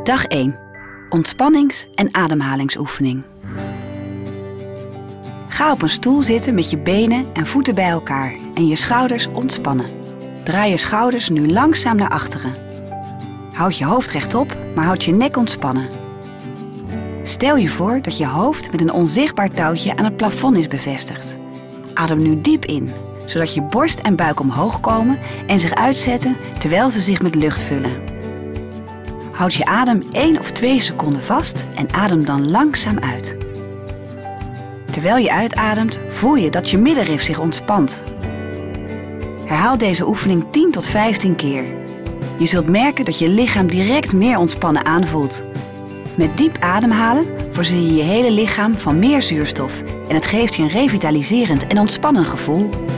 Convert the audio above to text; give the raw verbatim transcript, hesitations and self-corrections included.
Dag één. Ontspannings- en ademhalingsoefening. Ga op een stoel zitten met je benen en voeten bij elkaar en je schouders ontspannen. Draai je schouders nu langzaam naar achteren. Houd je hoofd rechtop, maar houd je nek ontspannen. Stel je voor dat je hoofd met een onzichtbaar touwtje aan het plafond is bevestigd. Adem nu diep in, zodat je borst en buik omhoog komen en zich uitzetten terwijl ze zich met lucht vullen. Houd je adem één of twee seconden vast en adem dan langzaam uit. Terwijl je uitademt, voel je dat je middenrif zich ontspant. Herhaal deze oefening tien tot vijftien keer. Je zult merken dat je lichaam direct meer ontspannen aanvoelt. Met diep ademhalen voorzie je je hele lichaam van meer zuurstof en het geeft je een revitaliserend en ontspannen gevoel.